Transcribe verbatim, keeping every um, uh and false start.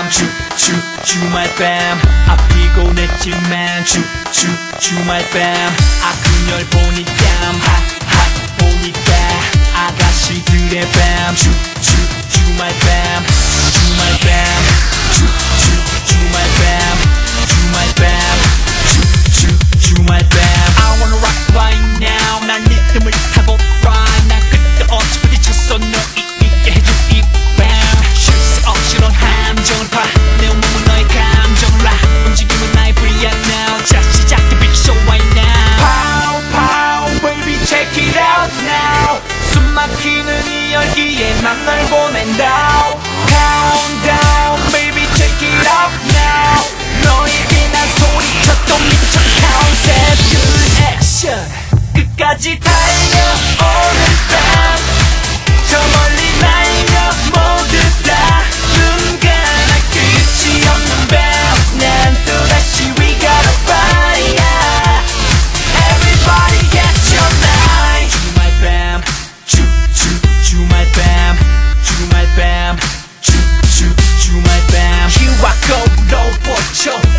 주, 주말 밤 아 피곤했지만 주, 주, 주말 밤 아 그녀를 보니까 핫핫 보니까 아가씨들의 밤 주, 주, 주말 밤 주말 밤 주, 주, 주말 밤 주말 밤 주, 주, 주말 밤 I wanna rock right now 난 리듬을 타고 ride 난 그때 어찌 부딪혔어 너 있게 해줘 이 밤 쉴 새 없이 넌 함정을 파 내 온몸은 너의 감정을 놔 움직임은 나의 free at now 자 시작해 big show right now Pow pow baby check it out now 숨 막히는 이 열기에 난 널 보낸다 Countdown baby check it out now 너에게 난 소리쳤던 미쳐 countdown good action 끝까지 달려 오늘 밤 저 멀리 날며 모두 다 눈 감아 끝이 없는 밤 난 또다시 we got a fire Everybody get your light 주말 밤 주, 주, 주말 밤 주말 밤 주, 주, 주말 밤 Here I go, low for show